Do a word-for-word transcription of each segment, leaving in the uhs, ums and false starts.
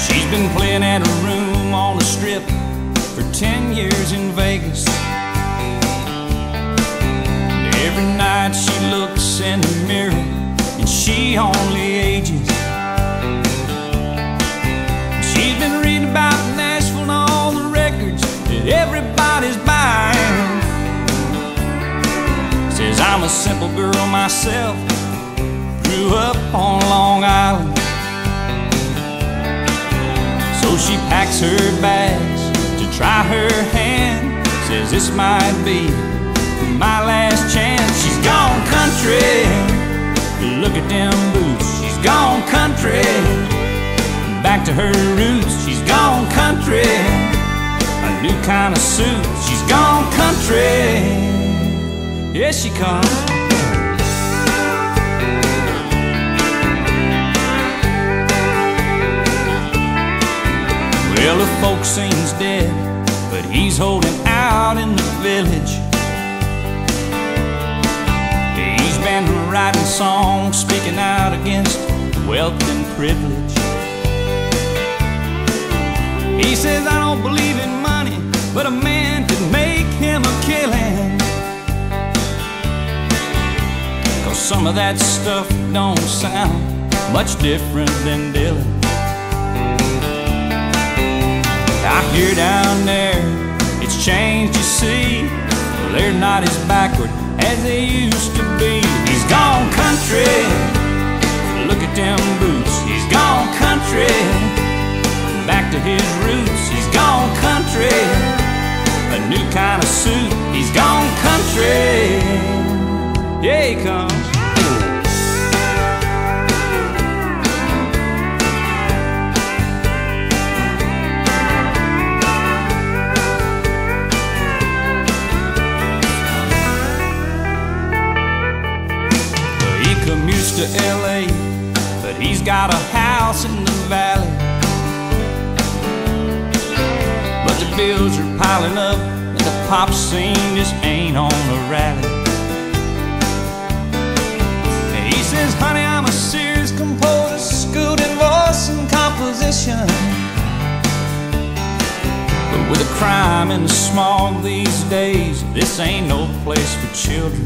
She's been playing at a room on the strip for ten years in Vegas. And every night she looks in the mirror and she only ages. She's been reading about Nashville and all the records that everybody's buying. Says I'm a simple girl myself, grew up on Long Island. So she packs her bags to try her hand. Says this might be my last chance. She's gone country, look at them boots. She's gone country, back to her roots. She's gone country, a new kind of suit. She's gone country, here she comes. Well, the folk sings dead, but he's holding out in the village. He's been writing songs, speaking out against wealth and privilege. He says, I don't believe in money, but a man could make him a killing. 'Cause some of that stuff don't sound much different than Dylan. I hear down there, it's changed, you see. Well, they're not as backward as they used to be. He's gone country, look at them boots. He's gone country, back to his roots. He's gone country, a new kind of suit. He's gone country, yeah, he comes. Commutes to L A, but he's got a house in the valley. But the bills are piling up and the pop scene just ain't on the rally. He says, honey, I'm a serious composer, schooled in voice and composition. But with the crime and the smog these days, this ain't no place for children.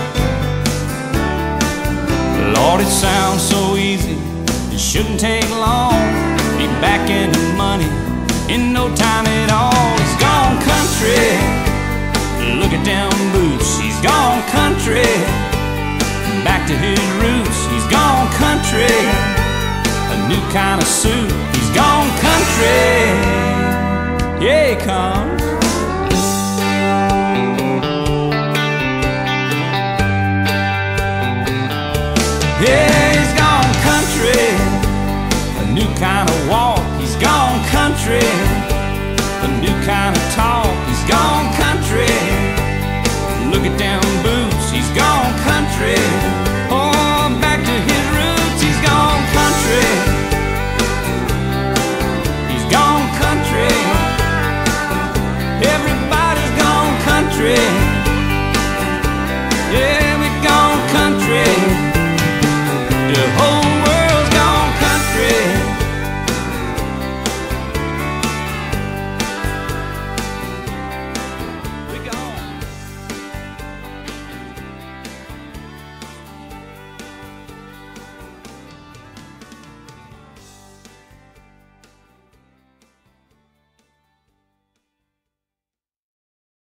Lord, it sounds so easy, it shouldn't take long. Be back into money in no time at all. He's gone country, look at them boots. He's gone country, back to his roots. He's gone country, a new kind of suit. He's gone country, yeah, he comes. Yeah, he's gone country, a new kind of walk. He's gone country, a new kind of talk. He's gone